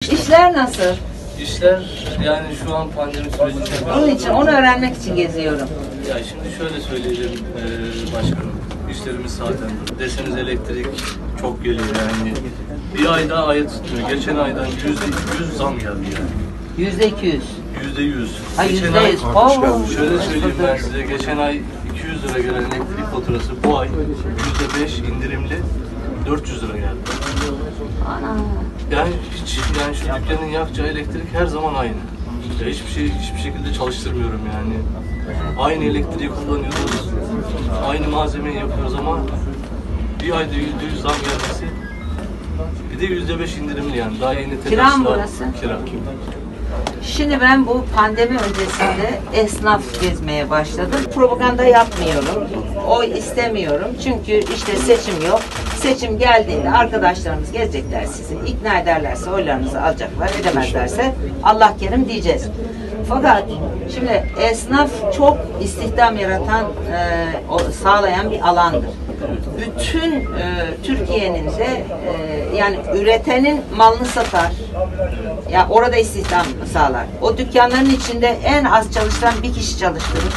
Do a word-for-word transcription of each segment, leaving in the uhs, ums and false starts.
İşler nasıl? İşler yani şu an pandemi sürecinde... Onun için, onu öğrenmek için geziyorum. Ya şimdi şöyle söyleyeceğim e, başkanım. İşlerimiz zaten deseniz elektrik çok geliyor yani. Bir ay daha aya tutmuyor. Geçen aydan yüzde iki yüz zam geldi yani. Yüzde iki yüz. Yüzde yüz. Ha Geçen yüzde ay, yüz. Oo. şöyle söyleyeyim ben size. Geçen ay iki yüz lira gelen elektrik faturası bu ay yüzde beş indirimli dört yüz lira geldi. Ana. Yani hiç yani şu dükkanın yakacağı elektrik her zaman aynı. Ya hiçbir şey hiçbir şekilde çalıştırmıyorum yani. Aynı elektriği kullanıyoruz. Aynı malzemeyi yapıyoruz ama bir ayda yüzde yüz zam gelmesi. Bir de yüzde beş indirimli yani. Daha yeni Kira mı burası? Kira. Şimdi ben bu pandemi öncesinde esnaf gezmeye başladım. Propaganda yapmıyorum. Oy istemiyorum. Çünkü işte seçim yok. Seçim geldiğinde arkadaşlarımız gelecekler sizi. İkna ederlerse oylarınızı alacaklar. Edemezlerse Allah kerim diyeceğiz. Fakat şimdi esnaf çok istihdam yaratan, e, sağlayan bir alandır. Bütün e, Türkiye'nin de e, yani üretenin malını satar. Ya orada istihdam sağlar. O dükkanların içinde en az çalıştıran bir kişi çalıştırır.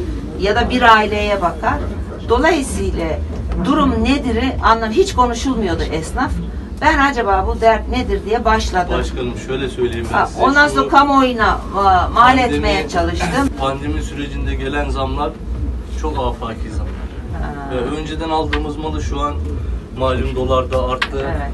Ya da bir aileye bakar. Dolayısıyla durum nedir anlam hiç konuşulmuyordu esnaf. Ben acaba bu dert nedir diye başladım. Başkanım şöyle söyleyeyim ben ha, size. Ondan sonra kamuoyuna ma mal pandemi, etmeye çalıştım. Pandemi sürecinde gelen zamlar çok afaki zamlar. Ee, önceden aldığımız malı şu an malum dolarda arttı. Evet.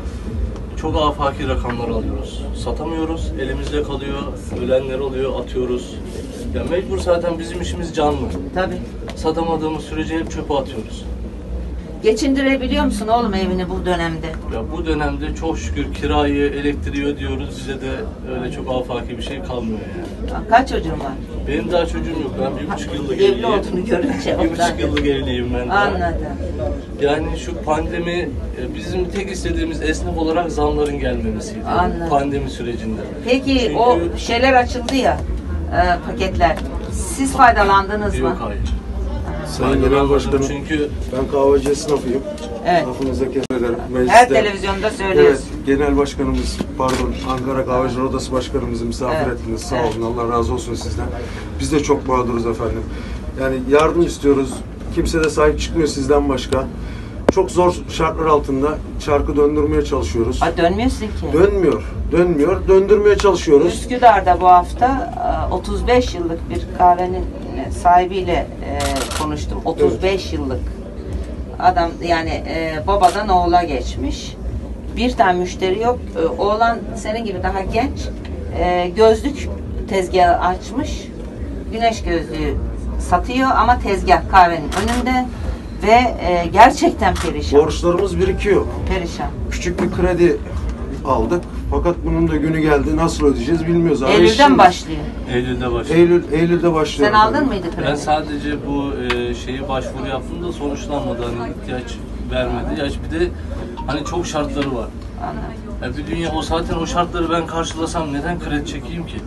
Çok afaki rakamlar alıyoruz. Satamıyoruz, elimizde kalıyor, ölenler oluyor, atıyoruz. Ya mecbur zaten bizim işimiz canlı. Tabii. Satamadığımız sürece hep çöpe atıyoruz. Geçindirebiliyor musun oğlum evini bu dönemde? Ya bu dönemde çok şükür kirayı, elektriği ödüyoruz. Bize de öyle çok afaki bir şey kalmıyor yani. Kaç çocuğun var? Benim daha çocuğum yok. Ben bir buçuk yıllık Evli evliyim. olduğunu görünce Bir buçuk yıllık evliyim ben de. Anladım. Yani şu pandemi bizim tek istediğimiz esnaf olarak zamların gelmemesiydi. Anladım. Pandemi sürecinde. Peki Çünkü... o şeyler açıldı ya, e, paketler. Siz faydalandınız mı? Yok hayır. Sayın Genel Başkanım, çünkü ben kahveci esnafıyım. Evet. Lafınıza kesin ederim. Mecliste, Her televizyonda söylüyorsun. Evet, Genel Başkanımız, pardon, Ankara Kahveciler Odası Başkanımızı misafir Evet. ettiniz. Sağ Evet. olun, Allah razı olsun sizden. Biz de çok mağduruz efendim. Yani yardım istiyoruz. Kimse de sahip çıkmıyor sizden başka. Çok zor şartlar altında çarkı döndürmeye çalışıyoruz. Ha, dönmüyorsun ki. Dönmüyor, dönmüyor. Döndürmeye çalışıyoruz. Üsküdar'da bu hafta otuz beş yıllık bir kahvenin sahibiyle e, konuştum. otuz beş evet. Yıllık adam yani e, babadan oğula geçmiş. Bir tane müşteri yok. E, oğlan senin gibi daha genç. E, gözlük tezgahı açmış. Güneş gözlüğü satıyor ama tezgah kahvenin önünde ve e, gerçekten perişan. Borçlarımız birikiyor. Perişan. Küçük bir kredi aldık. Fakat bunun da günü geldi. Nasıl ödeyeceğiz bilmiyoruz. Eylül'den başlıyor. Eylül'de başlıyor. Eylül, Eylül'de başlıyor. Sen aldın mıydı kredi? Ben sadece bu e, şeyi başvuru yaptım da sonuçlanmadı. Hani ihtiyaç vermedi. Ya bir de hani çok şartları var. Anladım. Ya bir dünya o zaten o şartları ben karşılasam neden kredi çekeyim ki?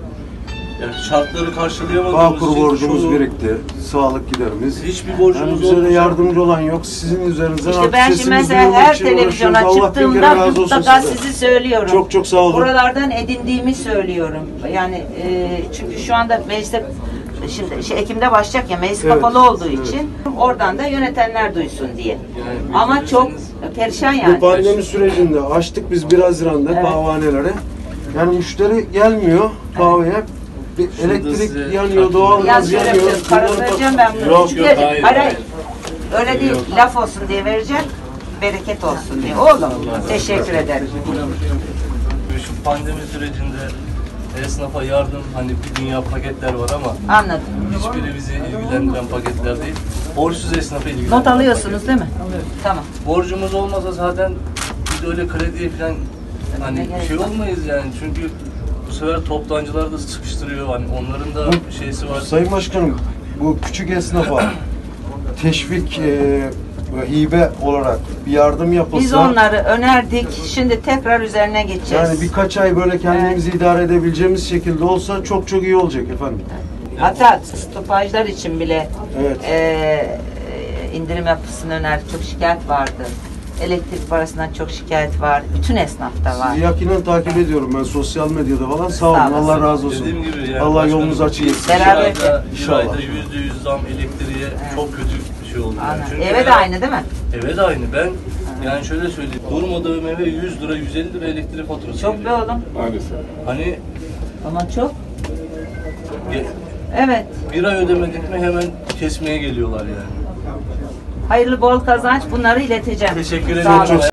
Yani şartları karşılayamadığımız Bağkur için borcumuz çoğu, birikti. Sağlık giderimiz. hiçbir borcumuz Yani bize de olmayacak. yardımcı olan yok. Sizin üzerinizden İşte artık ben şimdi sesimizi mesela duyurmak her için televizyona uğraşıyoruz. Allah bin kere çıktığımda razı olsun mutlaka size. sizi söylüyorum. Çok çok sağ olun. Buralardan edindiğimi söylüyorum. Yani e, çünkü şu anda mecliste şimdi şey, Ekim'de başlayacak ya meclis Evet, kapalı olduğu evet. için oradan da yönetenler duysun diye. Yani Ama çok perişan yani. Bu pandemi sürecinde açtık biz bir Haziran'da Evet. kahvehanelere. Yani müşteri gelmiyor kahveye. Bir Şurada elektrik size yanıyor, takdim doğalgaz Yaz şöyle yanıyor. yapacağız. Para Bunları vereceğim bak- ben bunu. Yok, yok, Hayır, hayır, hayır. hayır. Öyle değil. Yok. Laf olsun diye vereceğim. Bereket olsun diye. Oğlum teşekkür ederim. Şu pandemi sürecinde esnafa yardım hani bir dünya paketler var ama Anladım. hiçbiri bizi ilgilendiren paketler değil. Borçsuz esnafı ilgilendiren Not alıyorsunuz değil mi? Tamam. Borcumuz olmasa zaten biz öyle krediye falan hani bir şey olmayız yani çünkü bu sefer toptancılar da sıkıştırıyor hani onların da şeysi var. Sayın Başkanım, bu küçük esnafa teşvik e, ve hibe olarak bir yardım yapılsa. Biz onları önerdik. Şimdi tekrar üzerine geçeceğiz. Yani birkaç ay böyle kendimizi evet. idare edebileceğimiz şekilde olsa çok çok iyi olacak efendim. Hatta stopajlar için bile evet. e, indirim yapısını önerdik. Çok şikayet vardı. Elektrik parasından çok şikayet var. Bütün esnafta var. Sizi yakinen takip ediyorum ben sosyal medyada falan. Sağ olun. Sağ olasın. Allah razı olsun. Dediğim gibi yani Allah başkanım, yolunuzu açık bir- etsin. Bir Beraber- ayda, bir İnşallah. ayda yüzde yüz zam elektriğe çok kötü bir şey oldu. Yani. Aynen. Çünkü Eve de ben- aynı değil mi? Eve de aynı. Ben yani şöyle söyleyeyim. Durmadığım eve yüz lira, yüz elli lira elektrik faturası Çok be geliyor. oğlum. Hani Ama çok. ge- Evet. bir ay ödemedik mi hemen kesmeye geliyorlar yani. Hayırlı bol kazanç. Bunları ileteceğim. Teşekkür ederim. Sağ olun. Çok sağ